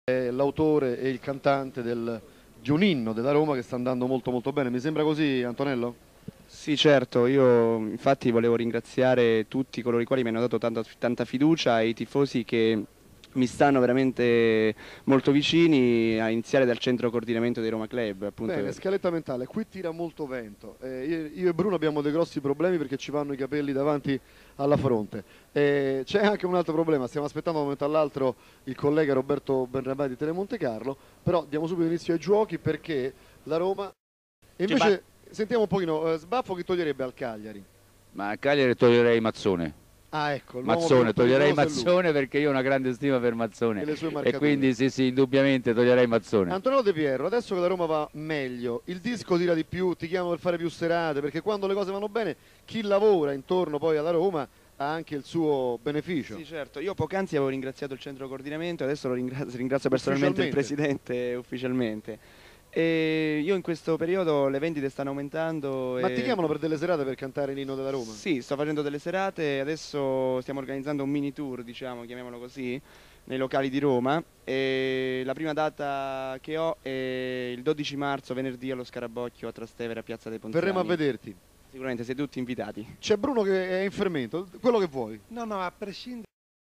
È l'autore e il cantante di un inno della Roma che sta andando molto molto bene. Mi sembra così, Antonello? Sì, certo, io infatti volevo ringraziare tutti coloro i quali mi hanno dato tanta fiducia e i tifosi che mi stanno veramente molto vicini, a iniziare dal centro coordinamento dei Roma Club, Bene, appunto. scaletta mentale, qui tira molto vento. Io e Bruno abbiamo dei grossi problemi perché ci vanno i capelli davanti alla fronte. C'è anche un altro problema, stiamo aspettando da un momento all'altro il collega Roberto Bernabé di Telemonte Carlo, però diamo subito inizio ai giochi perché la Roma... E Sì, ma, invece sentiamo un pochino, Sbaffo chi toglierebbe al Cagliari? ma a Cagliari toglierei Mazzone. Ah, ecco, l'uomo più Mazzone, toglierei pericoloso è lui Mazzone perché io ho una grande stima per e Mazzone le sue e marcature. quindi sì, indubbiamente toglierei Mazzone. Antonello De Piero, adesso che la Roma va meglio, il disco tira di più, ti chiamano per fare più serate, perché quando le cose vanno bene, chi lavora intorno poi alla Roma ha anche il suo beneficio. Sì, certo, io poc'anzi avevo ringraziato il centro coordinamento, adesso ringrazio personalmente il Ufficialmente. presidente ufficialmente. E io in questo periodo le vendite stanno aumentando Ma ti e chiamano per delle serate per cantare l'inno della Roma? sì, sto facendo delle serate, adesso stiamo organizzando un mini tour, diciamo, chiamiamolo così, nei locali di Roma e la prima data che ho è il 12 marzo, venerdì allo Scarabocchio a Trastevere, a Piazza dei Verremo a Ponziani. vederti. Sicuramente siete tutti invitati. C'è Bruno che è in fermento, quello che vuoi. No, no, a prescindere.